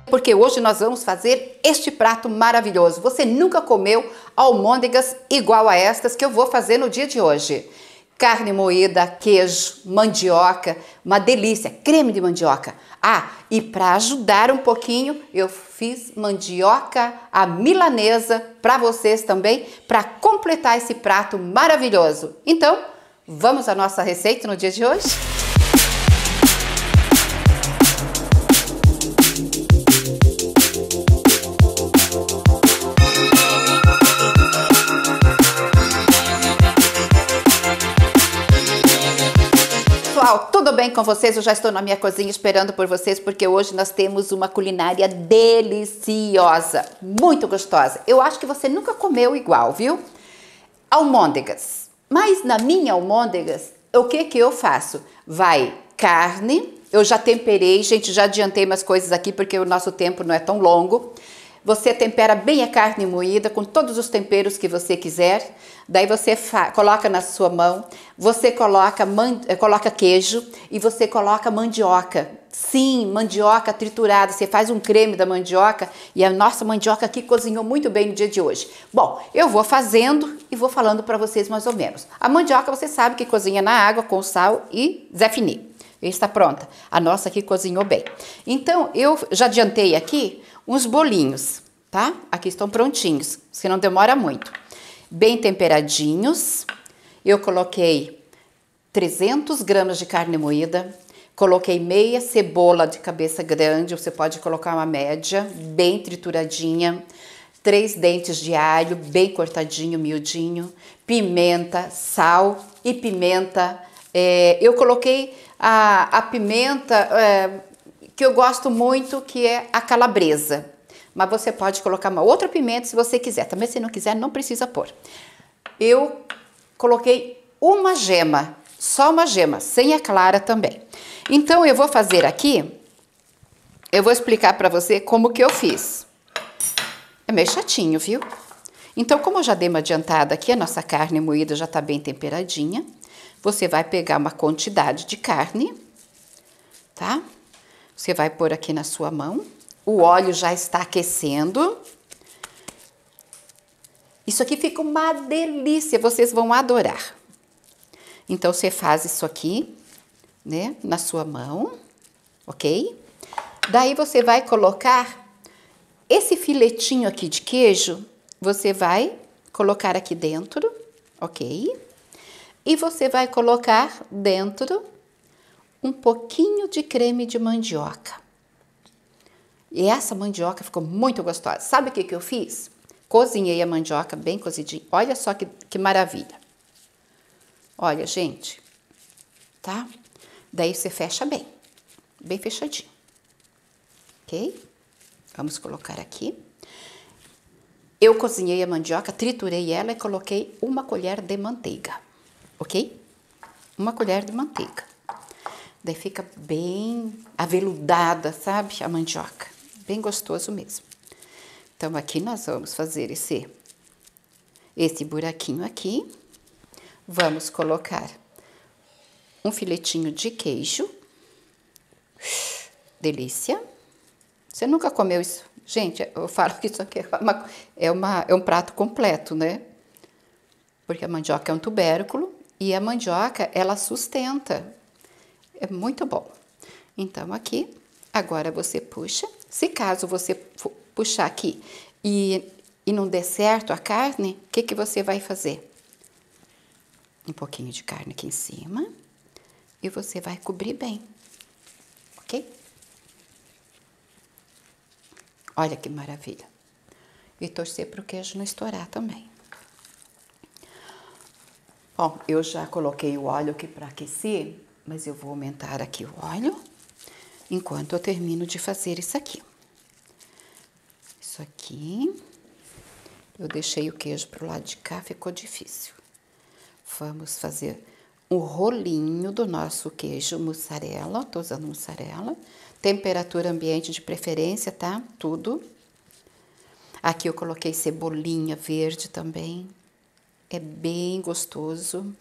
porque hoje nós vamos fazer este prato maravilhoso. Você nunca comeu almôndegas igual a estas que eu vou fazer no dia de hoje. Carne moída, queijo, mandioca, uma delícia, creme de mandioca. Ah, e para ajudar um pouquinho, eu fiz mandioca à milanesa para vocês também, para completar esse prato maravilhoso. Então, vamos à nossa receita no dia de hoje? Pessoal, tudo bem com vocês? Eu já estou na minha cozinha esperando por vocês, porque hoje nós temos uma culinária deliciosa, muito gostosa. Eu acho que você nunca comeu igual, viu? Almôndegas. Mas na minha almôndegas, o que eu faço? Vai carne, eu já temperei, gente, já adiantei umas coisas aqui porque o nosso tempo não é tão longo. Você tempera bem a carne moída com todos os temperos que você quiser. Daí você coloca na sua mão, você coloca queijo e você coloca mandioca. Sim, mandioca triturada. Você faz um creme da mandioca e a nossa mandioca aqui cozinhou muito bem no dia de hoje. Bom, eu vou fazendo e vou falando para vocês mais ou menos. A mandioca você sabe que cozinha na água com sal e Zé Fini. Está pronta. A nossa aqui cozinhou bem. Então, eu já adiantei aqui uns bolinhos, tá? Aqui estão prontinhos, se não demora muito. Bem temperadinhos. Eu coloquei 300 gramas de carne moída, coloquei meia cebola de cabeça grande, você pode colocar uma média, bem trituradinha, 3 dentes de alho, bem cortadinho, miudinho, pimenta, sal e pimenta. Eu coloquei a pimenta que eu gosto muito, que é a calabresa. Mas você pode colocar uma outra pimenta se você quiser. Também se não quiser, não precisa pôr. Eu coloquei uma gema, só uma gema, sem a clara também. Então, eu vou fazer aqui, eu vou explicar para você como que eu fiz. É meio chatinho, viu? Então, como eu já dei uma adiantada aqui, a nossa carne moída já tá bem temperadinha. Você vai pegar uma quantidade de carne, tá? Você vai pôr aqui na sua mão. O óleo já está aquecendo. Isso aqui fica uma delícia, vocês vão adorar. Então, você faz isso aqui, né, na sua mão, ok? Daí, você vai colocar esse filetinho aqui de queijo, você vai colocar aqui dentro, ok? E você vai colocar dentro um pouquinho de creme de mandioca. E essa mandioca ficou muito gostosa. Sabe o que eu fiz? Cozinhei a mandioca bem cozidinha. Olha só que maravilha. Olha, gente, tá? Daí você fecha bem, bem fechadinho, ok? Vamos colocar aqui. Eu cozinhei a mandioca, triturei ela e coloquei uma colher de manteiga, ok? Uma colher de manteiga. Daí fica bem aveludada, sabe? A mandioca. Bem gostoso mesmo. Então, aqui nós vamos fazer esse buraquinho aqui. Vamos colocar um filetinho de queijo. Delícia. Você nunca comeu isso? Gente, eu falo que isso aqui é um prato completo, né? Porque a mandioca é um tubérculo e a mandioca, ela sustenta. É muito bom. Então, aqui, agora você puxa. Se caso você puxar aqui e não der certo a carne, o que você vai fazer? Um pouquinho de carne aqui em cima e você vai cobrir bem, ok? Olha que maravilha. E torcer para o queijo não estourar também. Bom, eu já coloquei o óleo aqui para aquecer, mas eu vou aumentar aqui o óleo enquanto eu termino de fazer isso aqui. Isso aqui, eu deixei o queijo pro lado de cá, ficou difícil. Vamos fazer um rolinho do nosso queijo mussarela, tô usando mussarela. Temperatura ambiente de preferência, tá? Tudo. Aqui eu coloquei cebolinha verde também. É bem gostoso.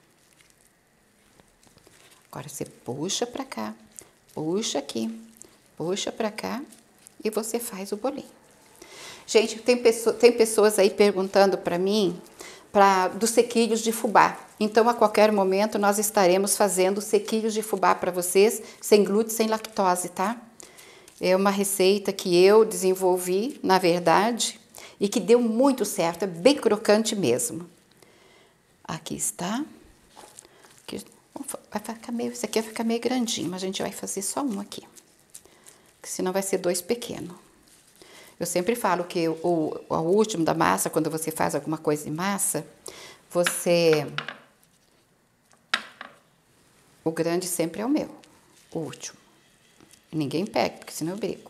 Agora você puxa pra cá, puxa aqui, Puxa pra cá e você faz o bolinho. Gente, tem pessoas aí perguntando pra mim dos sequilhos de fubá. Então, a qualquer momento, nós estaremos fazendo sequilhos de fubá para vocês, sem glúten, sem lactose, tá? É uma receita que eu desenvolvi, na verdade, e que deu muito certo, é bem crocante mesmo. Aqui está. Aqui, vai ficar meio, esse aqui vai ficar meio grandinho, mas a gente vai fazer só um aqui. Porque senão vai ser 2 pequenos. Eu sempre falo que o último da massa, quando você faz alguma coisa de massa, o grande sempre é o meu, o último. Ninguém pega, porque senão eu brigo.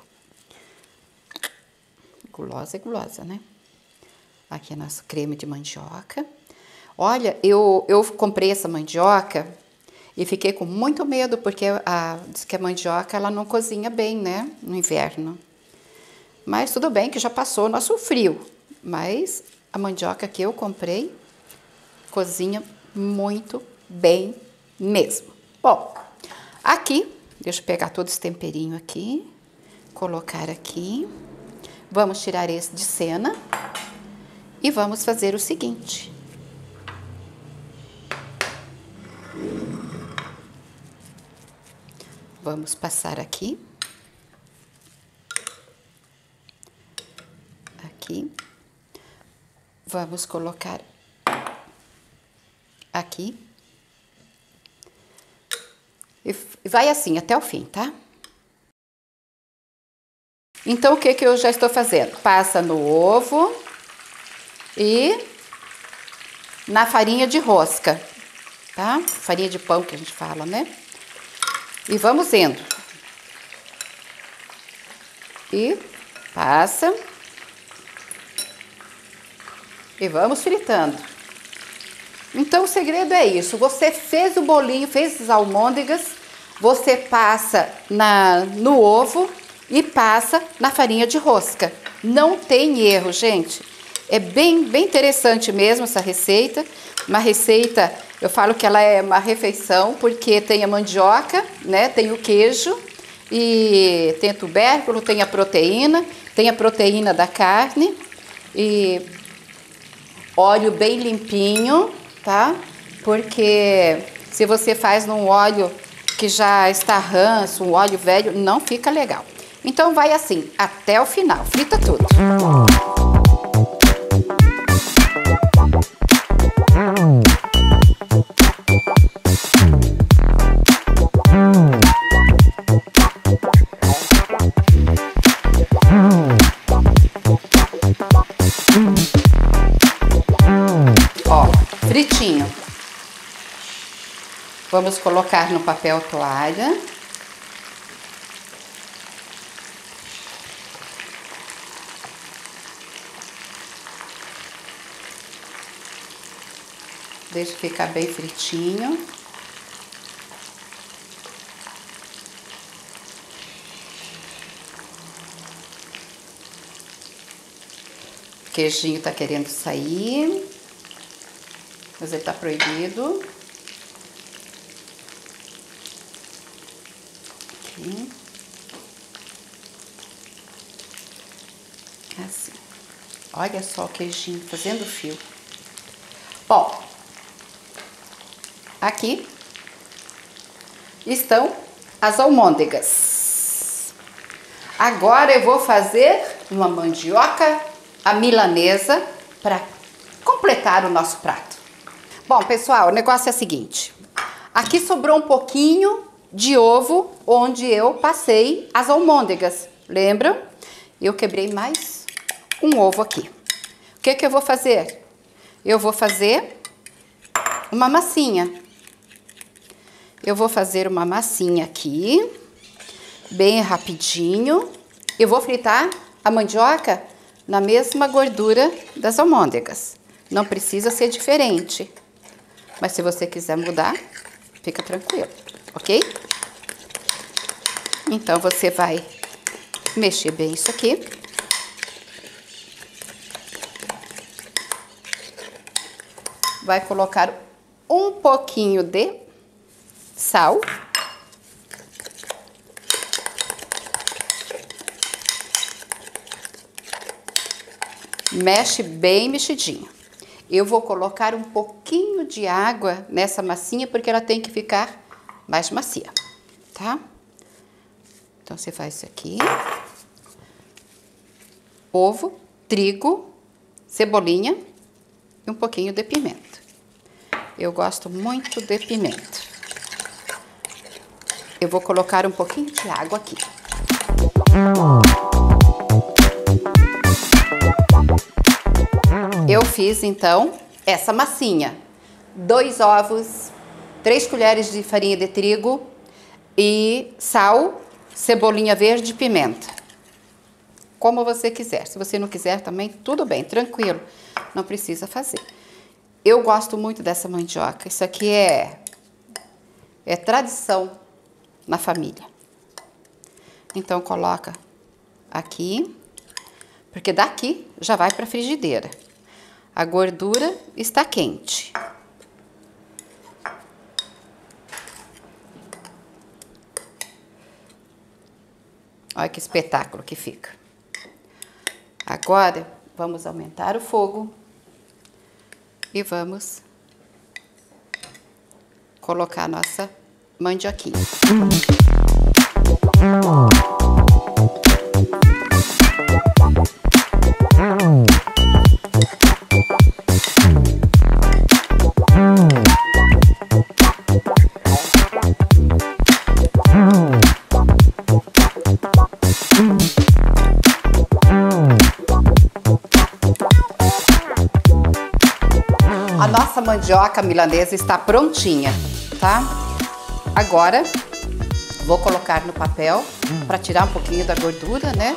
Gulosa é gulosa, né? Aqui é nosso creme de mandioca. Olha, eu comprei essa mandioca e fiquei com muito medo, porque diz que a mandioca ela não cozinha bem, né? No inverno. Mas tudo bem que já passou o nosso frio. Mas a mandioca que eu comprei cozinha muito bem mesmo. Bom, aqui, deixa eu pegar todo esse temperinho aqui, colocar aqui. Vamos tirar esse de cena e vamos fazer o seguinte. Vamos passar aqui. Aqui. Vamos colocar aqui. E vai assim até o fim, tá? Então, o que eu já estou fazendo? Passa no ovo e na farinha de rosca, tá? Farinha de pão que a gente fala, né? E vamos indo. E passa. E vamos fritando. Então, o segredo é isso. Você fez o bolinho, fez as almôndegas, você passa no ovo e passa na farinha de rosca. Não tem erro, gente. É bem interessante mesmo essa receita. Uma receita, eu falo que ela é uma refeição, porque tem a mandioca, né? Tem o queijo, e tem o tubérculo, tem a proteína da carne, e óleo bem limpinho, tá? Porque se você faz num óleo que já está ranço, um óleo velho, não fica legal. Então vai assim, até o final, frita tudo. Ó, fritinho. Vamos colocar no papel toalha. Deixa ficar bem fritinho. O queijinho tá querendo sair, mas ele tá proibido. Aqui. Assim. Olha só o queijinho fazendo fio. Bom, aqui estão as almôndegas. Agora eu vou fazer uma mandioca à milanesa para completar o nosso prato. Bom, pessoal, o negócio é o seguinte. Aqui sobrou um pouquinho de ovo onde eu passei as almôndegas. Lembram? Eu quebrei mais um ovo aqui. O que eu vou fazer? Eu vou fazer uma massinha. Eu vou fazer uma massinha aqui, bem rapidinho. Eu vou fritar a mandioca na mesma gordura das almôndegas. Não precisa ser diferente. Mas se você quiser mudar, fica tranquilo, ok? Então, você vai mexer bem isso aqui. Vai colocar um pouquinho de sal. Mexe bem mexidinho. Eu vou colocar um pouquinho de água nessa massinha porque ela tem que ficar mais macia, tá? Então, você faz isso aqui. Ovo, trigo, cebolinha e um pouquinho de pimenta. Eu gosto muito de pimenta. Eu vou colocar um pouquinho de água aqui. Eu fiz, então, essa massinha. 2 ovos, 3 colheres de farinha de trigo e sal, cebolinha verde e pimenta. Como você quiser. Se você não quiser também, tudo bem, tranquilo. Não precisa fazer. Eu gosto muito dessa mandioca. Isso aqui é tradição na família. Então, coloca aqui, porque daqui já vai para a frigideira. A gordura está quente. Olha que espetáculo que fica. Agora, vamos aumentar o fogo e vamos colocar a nossa mandioquinha. A nossa mandioca milanesa está prontinha, tá? Agora, vou colocar no papel para tirar um pouquinho da gordura, né?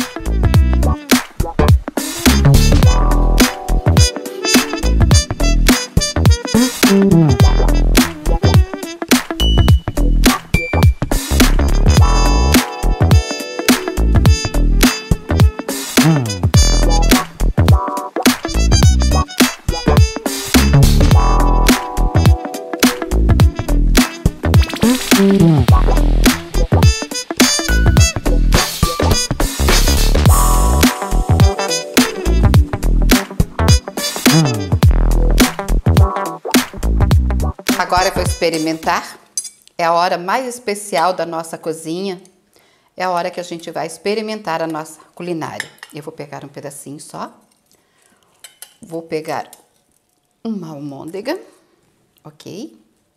Agora eu vou experimentar. É a hora mais especial da nossa cozinha. É a hora que a gente vai experimentar a nossa culinária. Eu vou pegar um pedacinho só. Vou pegar uma almôndega, ok?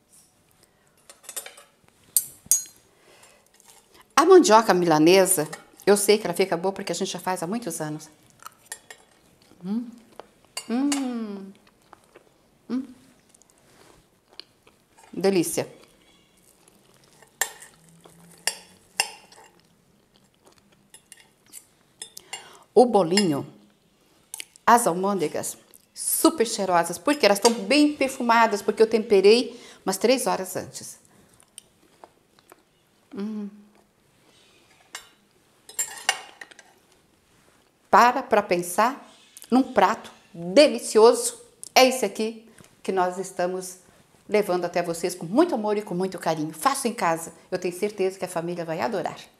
A mandioca milanesa, eu sei que ela fica boa porque a gente já faz há muitos anos. Delícia. O bolinho, as almôndegas, super cheirosas, porque elas estão bem perfumadas, porque eu temperei umas 3 horas antes. Para pensar num prato delicioso. É esse aqui que nós estamos levando até vocês com muito amor e com muito carinho. Faça em casa. Eu tenho certeza que a família vai adorar.